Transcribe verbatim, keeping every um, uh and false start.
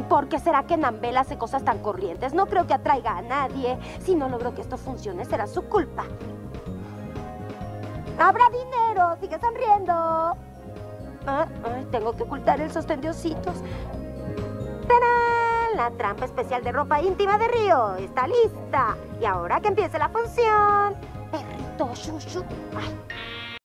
¿Por qué será que Nambel hace cosas tan corrientes? No creo que atraiga a nadie. Si no logro que esto funcione, será su culpa. ¡Habrá dinero! ¡Sigue sonriendo! Ah, ay, tengo que ocultar el sostén de ositos. ¡Tarán! La trampa especial de ropa íntima de Río está lista. Y ahora que empiece la función. Perrito, shushu. Ay.